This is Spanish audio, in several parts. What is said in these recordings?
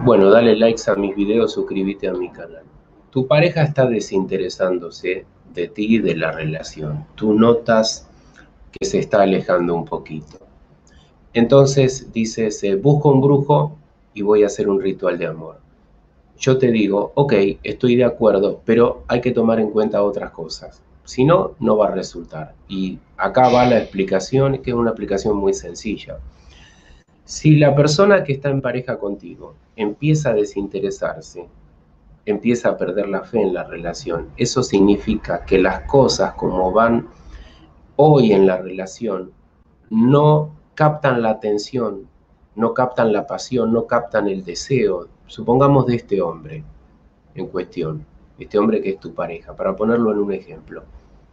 Bueno, dale likes a mis videos, suscríbete a mi canal. Tu pareja está desinteresándose de ti y de la relación. Tú notas que se está alejando un poquito. Entonces dices, busco un brujo y voy a hacer un ritual de amor. Yo te digo, ok, estoy de acuerdo, pero hay que tomar en cuenta otras cosas. Si no, no va a resultar. Y acá va la explicación, que es una explicación muy sencilla. Si la persona que está en pareja contigo empieza a desinteresarse, empieza a perder la fe en la relación, eso significa que las cosas como van hoy en la relación no captan la atención, no captan la pasión, no captan el deseo, supongamos de este hombre en cuestión, este hombre que es tu pareja, para ponerlo en un ejemplo.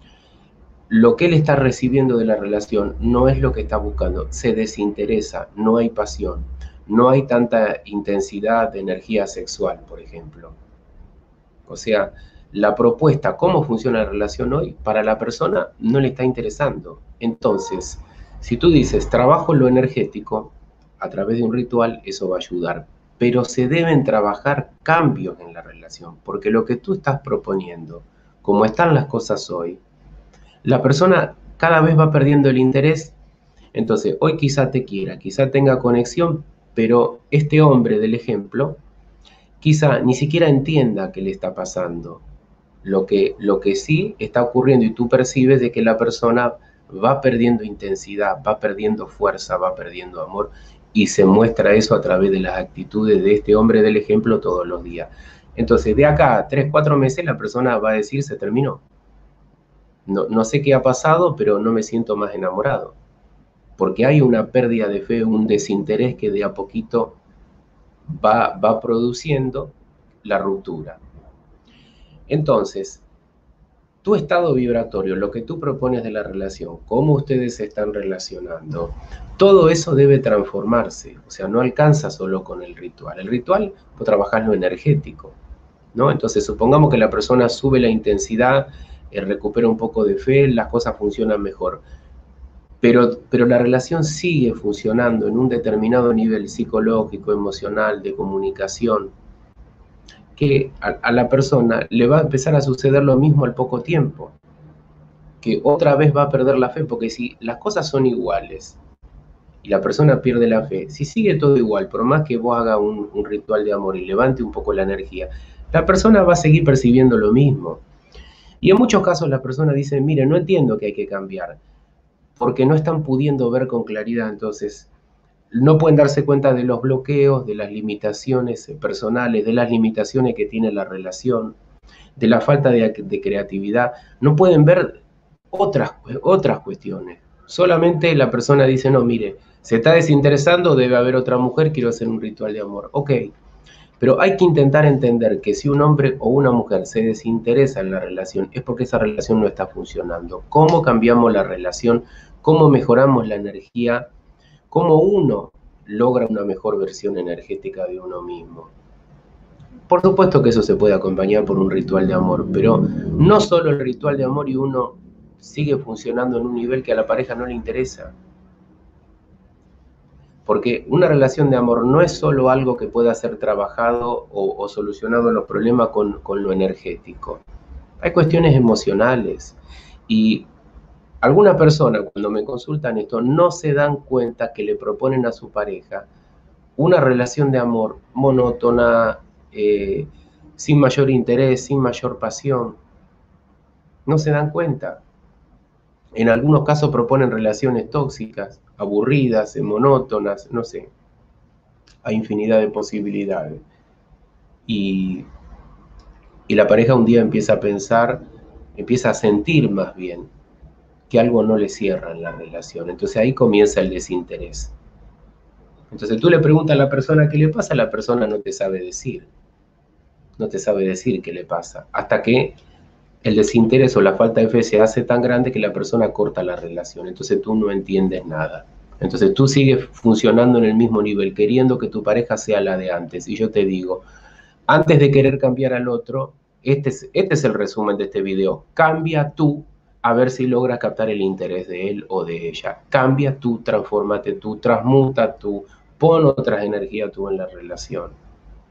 Lo que él está recibiendo de la relación no es lo que está buscando, se desinteresa, no hay pasión, no hay tanta intensidad de energía sexual, por ejemplo. O sea, la propuesta, cómo funciona la relación hoy, para la persona no le está interesando. Entonces, si tú dices, trabajo lo energético, a través de un ritual, eso va a ayudar. Pero se deben trabajar cambios en la relación, porque lo que tú estás proponiendo, como están las cosas hoy, la persona cada vez va perdiendo el interés. Entonces, hoy quizá te quiera, quizá tenga conexión, pero este hombre del ejemplo quizá ni siquiera entienda qué le está pasando. Lo que sí está ocurriendo y tú percibes de que la persona va perdiendo intensidad, va perdiendo fuerza, va perdiendo amor y se muestra eso a través de las actitudes de este hombre del ejemplo todos los días. Entonces, de acá a 3, 4 meses la persona va a decir, se terminó. No sé qué ha pasado, pero no me siento más enamorado. Porque hay una pérdida de fe, un desinterés que de a poquito va produciendo la ruptura. Entonces, tu estado vibratorio, lo que tú propones de la relación, cómo ustedes se están relacionando, todo eso debe transformarse. O sea, no alcanza solo con el ritual. El ritual, vos trabajás lo energético, ¿no? Entonces, supongamos que la persona sube la intensidad, recupera un poco de fe, las cosas funcionan mejor. Pero la relación sigue funcionando en un determinado nivel psicológico, emocional, de comunicación, que a la persona le va a empezar a suceder lo mismo al poco tiempo, que otra vez va a perder la fe, porque si las cosas son iguales y la persona pierde la fe, si sigue todo igual, por más que vos hagas un ritual de amor y levante un poco la energía, la persona va a seguir percibiendo lo mismo. Y en muchos casos la persona dice, mire, no entiendo que hay que cambiar, porque no están pudiendo ver con claridad, entonces no pueden darse cuenta de los bloqueos, de las limitaciones personales, de las limitaciones que tiene la relación, de la falta de creatividad, no pueden ver otras cuestiones. Solamente la persona dice, no, mire, se está desinteresando, debe haber otra mujer, quiero hacer un ritual de amor. Ok, pero hay que intentar entender que si un hombre o una mujer se desinteresa en la relación, es porque esa relación no está funcionando. ¿Cómo cambiamos la relación? ¿Cómo mejoramos la energía? ¿Cómo uno logra una mejor versión energética de uno mismo? Por supuesto que eso se puede acompañar por un ritual de amor, pero no solo el ritual de amor y uno sigue funcionando en un nivel que a la pareja no le interesa. Porque una relación de amor no es solo algo que pueda ser trabajado o solucionado los problemas con lo energético. Hay cuestiones emocionales y algunas personas cuando me consultan esto no se dan cuenta que le proponen a su pareja una relación de amor monótona, sin mayor interés, sin mayor pasión. No se dan cuenta. En algunos casos proponen relaciones tóxicas, aburridas, monótonas, no sé. Hay infinidad de posibilidades. Y, y la pareja un día empieza a pensar, empieza a sentir más bien que algo no le cierra en la relación. Entonces ahí comienza el desinterés. Entonces tú le preguntas a la persona qué le pasa, la persona no te sabe decir. No te sabe decir qué le pasa. Hasta que el desinterés o la falta de fe se hace tan grande que la persona corta la relación. Entonces tú no entiendes nada. Entonces tú sigues funcionando en el mismo nivel, queriendo que tu pareja sea la de antes. Y yo te digo, antes de querer cambiar al otro, este es el resumen de este video. Cambia tú a ver si logras captar el interés de él o de ella. Cambia tú, transfórmate tú, transmuta tú, pon otras energías tú en la relación.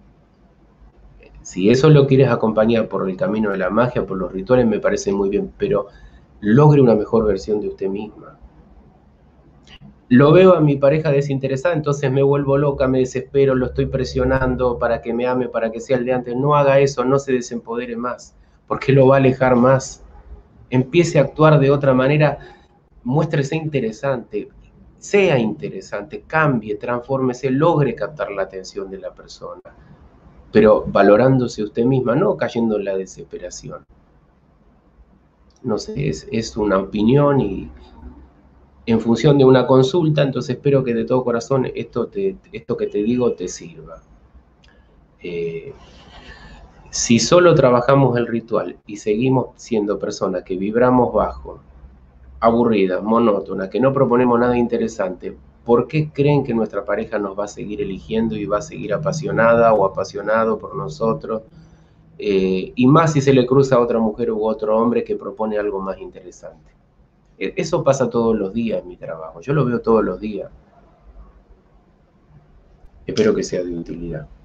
Si eso lo quieres acompañar por el camino de la magia, por los rituales, me parece muy bien, pero logre una mejor versión de usted misma. Lo veo a mi pareja desinteresada, entonces me vuelvo loca, me desespero, lo estoy presionando para que me ame, para que sea el de antes. No haga eso, no se desempodere más, porque lo va a alejar más. Empiece a actuar de otra manera, muéstrese interesante, sea interesante, cambie, transfórmese, logre captar la atención de la persona, pero valorándose usted misma, no cayendo en la desesperación. No sé, es una opinión y en función de una consulta, entonces espero que de todo corazón esto que te digo te sirva. Si solo trabajamos el ritual y seguimos siendo personas que vibramos bajo, aburridas, monótonas, que no proponemos nada interesante, ¿por qué creen que nuestra pareja nos va a seguir eligiendo y va a seguir apasionada o apasionado por nosotros? Y más si se le cruza a otra mujer u otro hombre que propone algo más interesante. Eso pasa todos los días en mi trabajo, yo lo veo todos los días. Espero que sea de utilidad.